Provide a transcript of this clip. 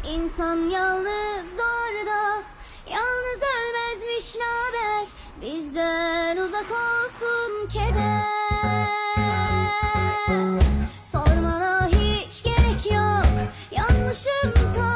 İnsan yalnız doğar da yalnız ölmezmiş, naber bizden uzak olsun keder. Sormana hiç gerek yok, yanmışım